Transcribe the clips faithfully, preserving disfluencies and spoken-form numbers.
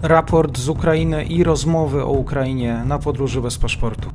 Raport z Ukrainy i rozmowy o Ukrainie na podróży bez paszportu.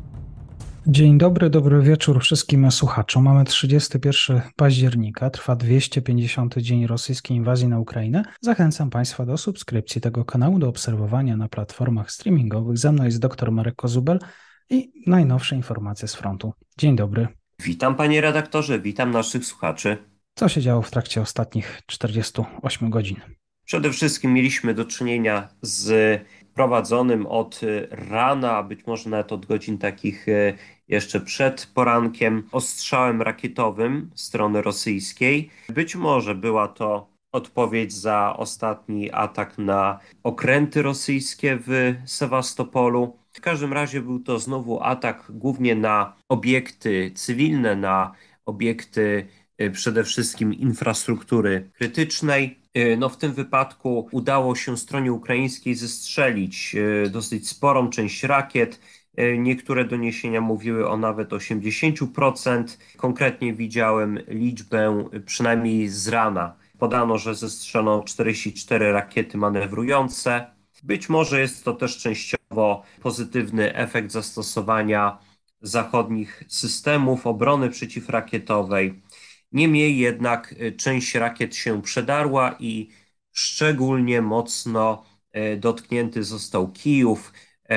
Dzień dobry, dobry wieczór wszystkim słuchaczom. Mamy trzydziestego pierwszego października, trwa dwieście pięćdziesiąty dzień rosyjskiej inwazji na Ukrainę. Zachęcam Państwa do subskrypcji tego kanału, do obserwowania na platformach streamingowych. Ze mną jest dr Marek Kozubel i najnowsze informacje z frontu. Dzień dobry. Witam panie redaktorze, witam naszych słuchaczy. Co się działo w trakcie ostatnich czterdziestu ośmiu godzin? Przede wszystkim mieliśmy do czynienia z prowadzonym od rana, być może nawet od godzin takich jeszcze przed porankiem, ostrzałem rakietowym strony rosyjskiej. Być może była to odpowiedź za ostatni atak na okręty rosyjskie w Sewastopolu. W każdym razie był to znowu atak głównie na obiekty cywilne, na obiekty przede wszystkim infrastruktury krytycznej. No w tym wypadku udało się stronie ukraińskiej zestrzelić dosyć sporą część rakiet. Niektóre doniesienia mówiły o nawet osiemdziesięciu procent. Konkretnie widziałem liczbę przynajmniej z rana. Podano, że zestrzelono czterdzieści cztery rakiety manewrujące. Być może jest to też częściowo pozytywny efekt zastosowania zachodnich systemów obrony przeciwrakietowej. Niemniej jednak część rakiet się przedarła i szczególnie mocno dotknięty został Kijów.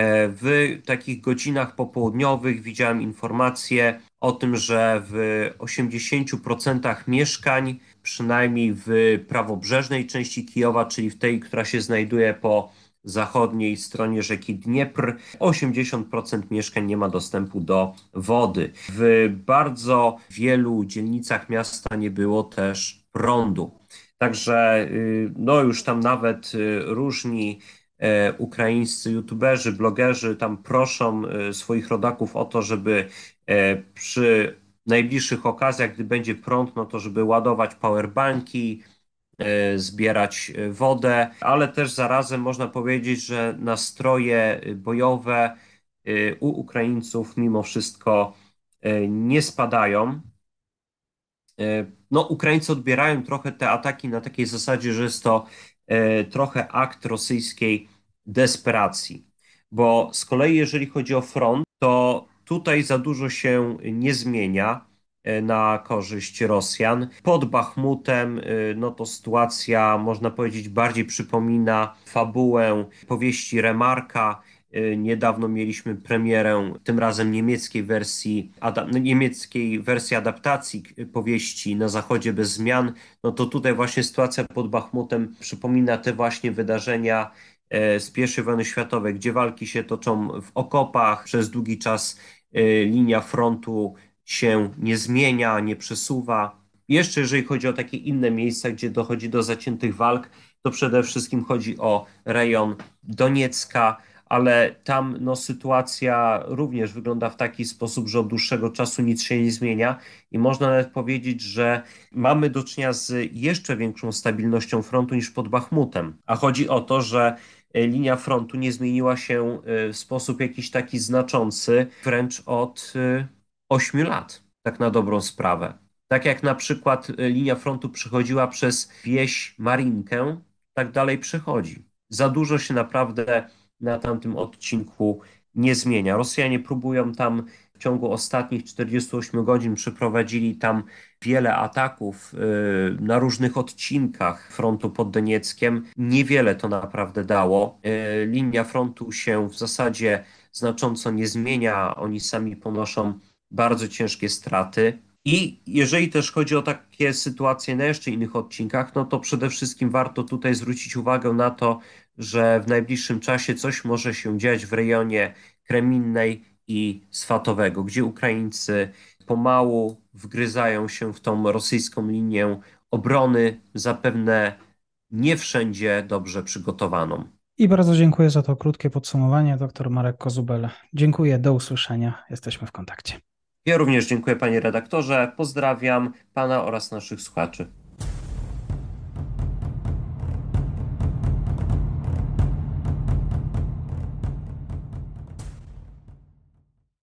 W takich godzinach popołudniowych widziałem informacje o tym, że w osiemdziesięciu procentach mieszkań, przynajmniej w prawobrzeżnej części Kijowa, czyli w tej, która się znajduje po zachodniej stronie rzeki Dniepr, osiemdziesiąt procent mieszkań nie ma dostępu do wody. W bardzo wielu dzielnicach miasta nie było też prądu. Także no już tam nawet różni ukraińscy youtuberzy, blogerzy tam proszą swoich rodaków o to, żeby przy najbliższych okazjach, gdy będzie prąd, no to żeby ładować powerbanki, zbierać wodę, ale też zarazem można powiedzieć, że nastroje bojowe u Ukraińców mimo wszystko nie spadają. No, Ukraińcy odbierają trochę te ataki na takiej zasadzie, że jest to trochę akt rosyjskiej desperacji, bo z kolei jeżeli chodzi o front, to tutaj za dużo się nie zmienia na korzyść Rosjan. Pod Bachmutem no to sytuacja, można powiedzieć, bardziej przypomina fabułę powieści Remarka. Niedawno mieliśmy premierę, tym razem niemieckiej wersji, niemieckiej wersji adaptacji powieści Na zachodzie bez zmian. No to tutaj właśnie sytuacja pod Bachmutem przypomina te właśnie wydarzenia z pierwszej wojny światowej, gdzie walki się toczą w okopach, przez długi czas linia frontu się nie zmienia, nie przesuwa. Jeszcze jeżeli chodzi o takie inne miejsca, gdzie dochodzi do zaciętych walk, to przede wszystkim chodzi o rejon Doniecka, ale tam no, sytuacja również wygląda w taki sposób, że od dłuższego czasu nic się nie zmienia i można nawet powiedzieć, że mamy do czynienia z jeszcze większą stabilnością frontu niż pod Bachmutem. A chodzi o to, że linia frontu nie zmieniła się w sposób jakiś taki znaczący wręcz od ośmiu lat, tak na dobrą sprawę. Tak jak na przykład linia frontu przechodziła przez wieś Marinkę, tak dalej przechodzi. Za dużo się naprawdę na tamtym odcinku nie zmienia. Rosjanie próbują tam w ciągu ostatnich czterdziestu ośmiu godzin, przeprowadzili tam wiele ataków yy, na różnych odcinkach frontu pod Donieckiem. Niewiele to naprawdę dało. Yy, linia frontu się w zasadzie znacząco nie zmienia. Oni sami ponoszą bardzo ciężkie straty. I jeżeli też chodzi o takie sytuacje na jeszcze innych odcinkach, no to przede wszystkim warto tutaj zwrócić uwagę na to, że w najbliższym czasie coś może się dziać w rejonie Kreminnej i Swatowego, gdzie Ukraińcy pomału wgryzają się w tą rosyjską linię obrony, zapewne nie wszędzie dobrze przygotowaną. I bardzo dziękuję za to krótkie podsumowanie, dr Marek Kozubel. Dziękuję, do usłyszenia. Jesteśmy w kontakcie. Ja również dziękuję panie redaktorze, pozdrawiam pana oraz naszych słuchaczy.